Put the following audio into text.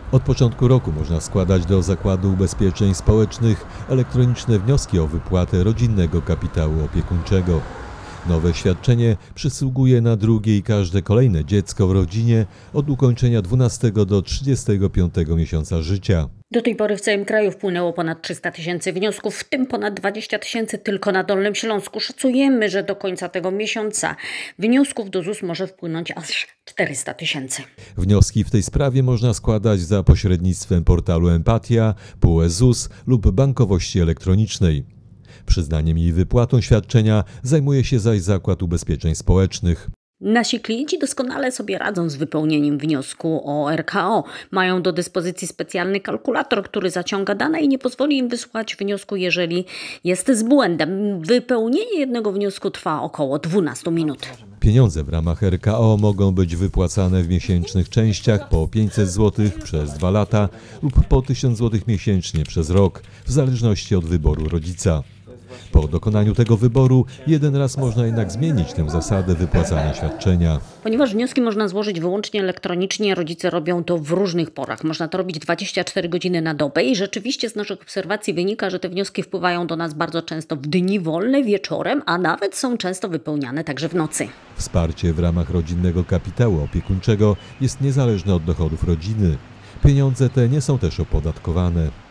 Od początku roku można składać do Zakładu Ubezpieczeń Społecznych elektroniczne wnioski o wypłatę rodzinnego kapitału opiekuńczego. Nowe świadczenie przysługuje na drugie i każde kolejne dziecko w rodzinie od ukończenia 12 do 35 miesiąca życia. Do tej pory w całym kraju wpłynęło ponad 300 000 wniosków, w tym ponad 20 000 tylko na Dolnym Śląsku. Szacujemy, że do końca tego miesiąca wniosków do ZUS może wpłynąć aż 400 000. Wnioski w tej sprawie można składać za pośrednictwem portalu Empatia, PUE ZUS lub bankowości elektronicznej. Przyznaniem i wypłatą świadczenia zajmuje się zaś Zakład Ubezpieczeń Społecznych. Nasi klienci doskonale sobie radzą z wypełnieniem wniosku o RKO. Mają do dyspozycji specjalny kalkulator, który zaciąga dane i nie pozwoli im wysłać wniosku, jeżeli jest z błędem. Wypełnienie jednego wniosku trwa około 12 minut. Pieniądze w ramach RKO mogą być wypłacane w miesięcznych częściach po 500 zł przez 2 lata lub po 1000 zł miesięcznie przez rok, w zależności od wyboru rodzica. Po dokonaniu tego wyboru jeden raz można jednak zmienić tę zasadę wypłacania świadczenia. Ponieważ wnioski można złożyć wyłącznie elektronicznie, rodzice robią to w różnych porach. Można to robić 24 godziny na dobę i rzeczywiście z naszych obserwacji wynika, że te wnioski wpływają do nas bardzo często w dni wolne, wieczorem, a nawet są często wypełniane także w nocy. Wsparcie w ramach rodzinnego kapitału opiekuńczego jest niezależne od dochodów rodziny. Pieniądze te nie są też opodatkowane.